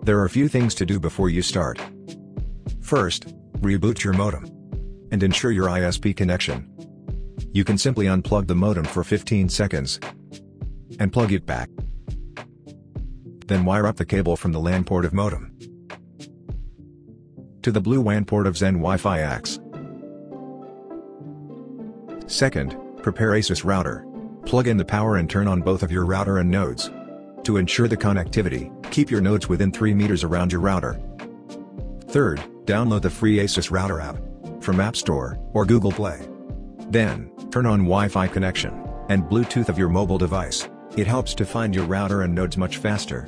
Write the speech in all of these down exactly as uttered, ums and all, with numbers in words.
There are a few things to do before you start. First, reboot your modem. And ensure your I S P connection. You can simply unplug the modem for fifteen seconds. And plug it back. Then wire up the cable from the LAN port of modem to the blue W A N port of ZenWiFi A X. Second, prepare ASUS router. Plug in the power and turn on both of your router and nodes. To ensure the connectivity, keep your nodes within three meters around your router. Third, download the free ASUS Router app from App Store or Google Play. Then, turn on Wi-Fi connection and Bluetooth of your mobile device. It helps to find your router and nodes much faster.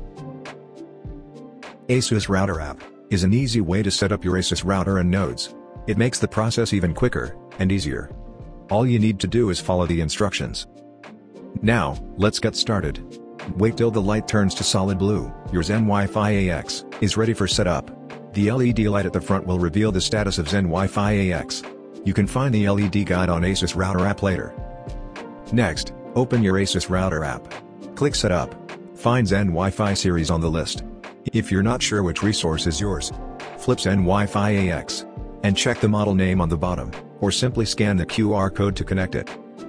ASUS Router app is an easy way to set up your ASUS router and nodes. It makes the process even quicker and easier. All you need to do is follow the instructions. Now, let's get started. Wait till the light turns to solid blue. Your ZenWiFi A X is ready for setup. The L E D light at the front will reveal the status of ZenWiFi A X. You can find the L E D guide on ASUS Router app later. Next, open your ASUS Router app. Click Setup. Find ZenWiFi series on the list. If you're not sure which resource is yours, flip ZenWiFi A X and check the model name on the bottom, or simply scan the Q R code to connect it.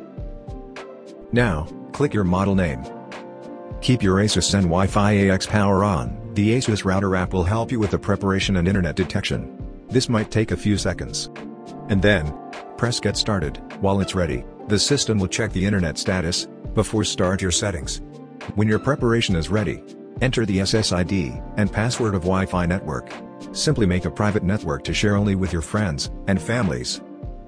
Now, click your model name. Keep your ASUS ZenWiFi A X power on. The ASUS Router app will help you with the preparation and internet detection. This might take a few seconds. And then, press Get Started. While it's ready, the system will check the internet status before start your settings. When your preparation is ready, enter the S S I D and password of Wi-Fi network. Simply make a private network to share only with your friends and families.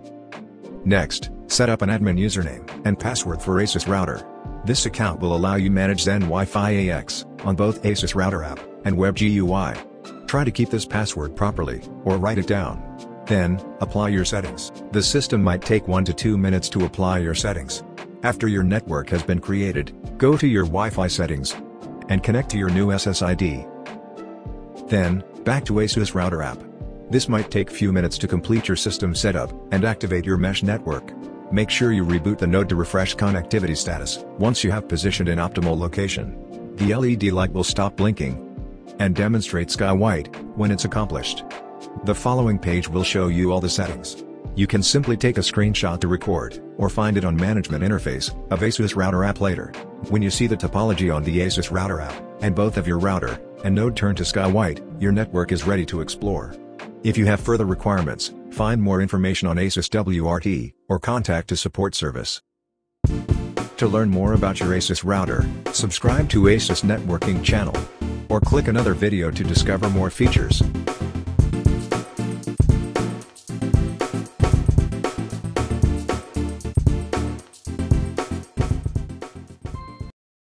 Next, set up an admin username and password for ASUS Router. This account will allow you manage ZenWiFi A X on both ASUS Router app and Web G U I. Try to keep this password properly, or write it down. Then, apply your settings. The system might take one to two minutes to apply your settings. After your network has been created, go to your Wi-Fi settings and connect to your new S S I D. Then, back to ASUS Router app. This might take few minutes to complete your system setup and activate your mesh network. Make sure you reboot the node to refresh connectivity status. Once you have positioned an optimal location, the L E D light will stop blinking and demonstrate sky white when it's accomplished. The following page will show you all the settings. You can simply take a screenshot to record, or find it on management interface of ASUS Router app later. When you see the topology on the ASUS Router app, and both of your router and node turn to sky white, your network is ready to explore. If you have further requirements, find more information on ASUS W R T, or contact a support service. To learn more about your ASUS router, subscribe to ASUS Networking channel, or click another video to discover more features.